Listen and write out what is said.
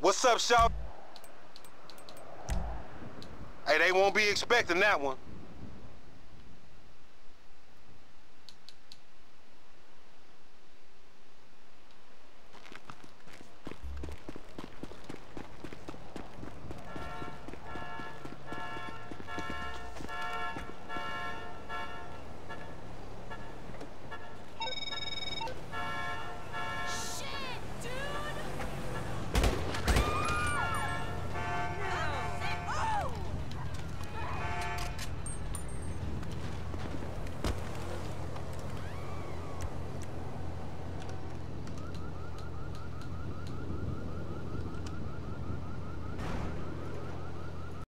What's up, Shaw? Hey, they won't be expecting that one.